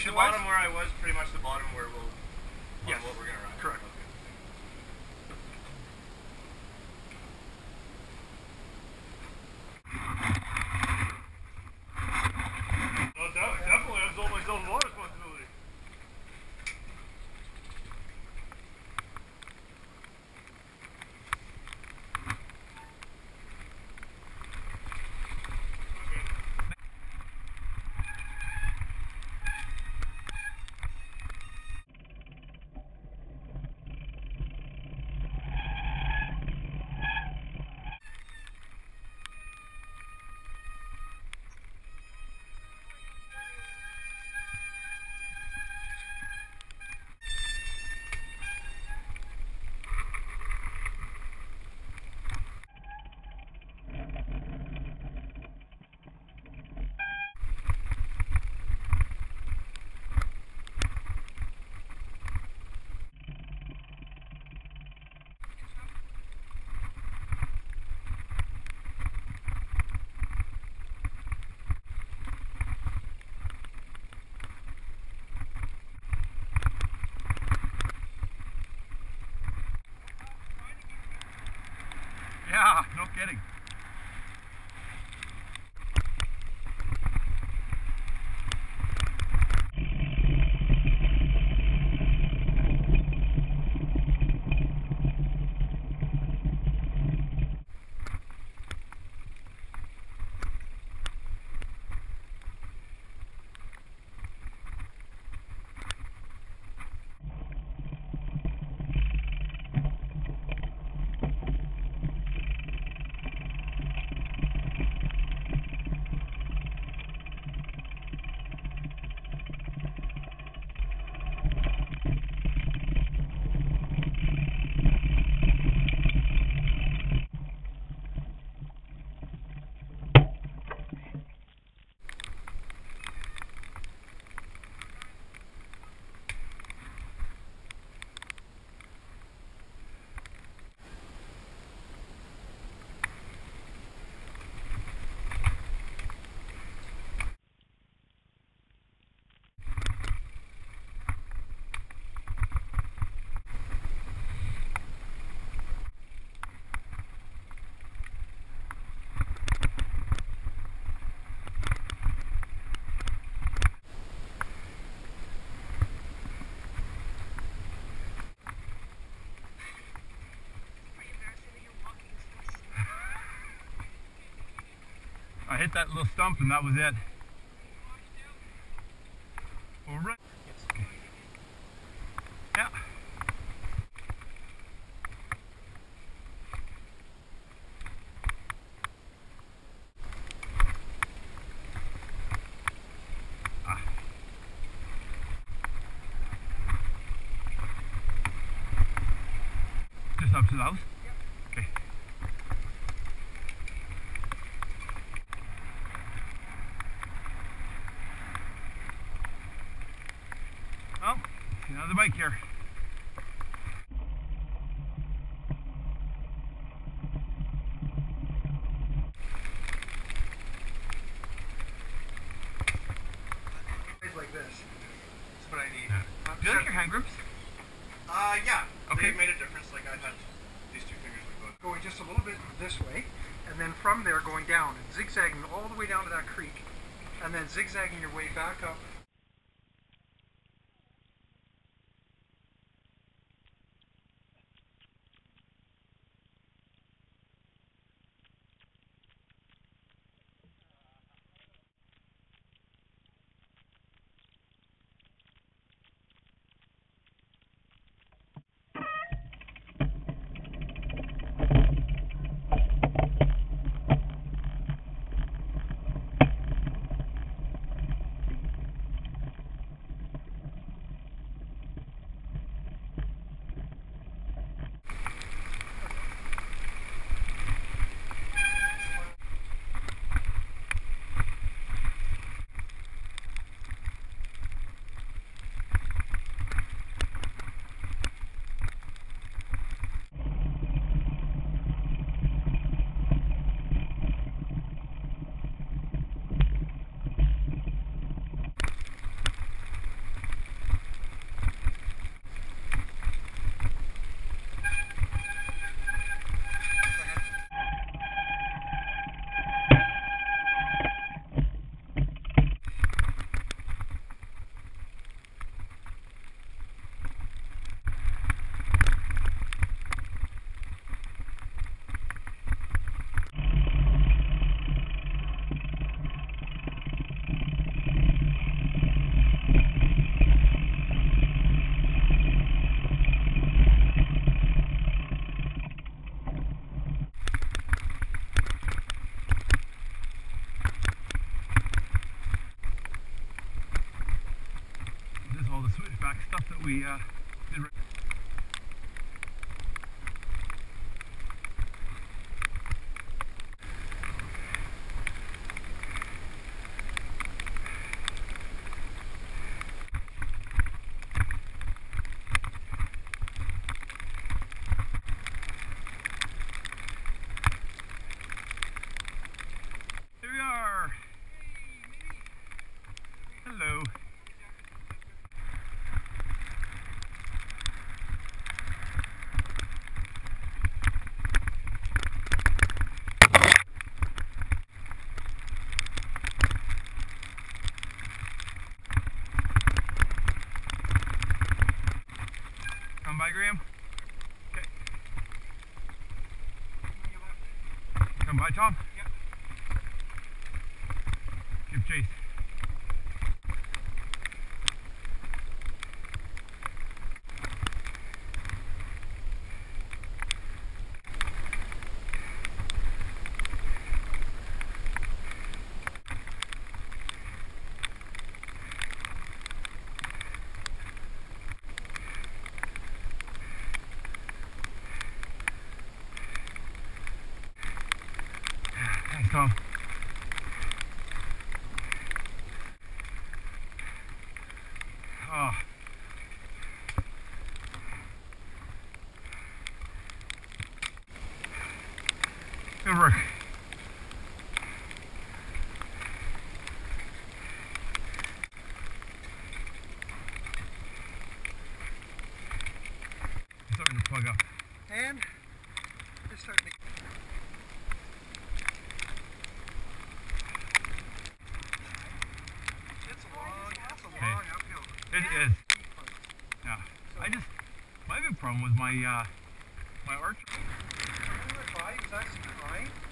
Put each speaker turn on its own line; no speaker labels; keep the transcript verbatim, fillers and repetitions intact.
the bottom where I was, pretty much the bottom where we'll,
yes,
what we're going to ride.
Correct.
Okay.
No doubt, definitely, I've told myself a lot of responsibility. Yeah, no kidding. I hit that little stump and that was it. All right. Okay. Yeah. Ah. Just up to the house? Okay. Oh, see another bike here.
Like this. That's what I need.
Yeah. Do you like your hand grips?
Uh, yeah.
Okay.
They made a difference. Like I had these two fingers like that.
Going just a little bit this way, and then from there going down, and zigzagging all the way down to that creek, and then zigzagging your way back up.
Here we are. Hello. Come by, Graham. Okay. Come by, Tom.
Yep.
Give chase. Thanks, Tom. Oh. Good work. It's starting to plug up.
And it's starting to. It's a long, it's a
Okay.
long uphill.
It is. Yeah. I just, my big problem was my, uh, my arch.
Remember that body was actually crying?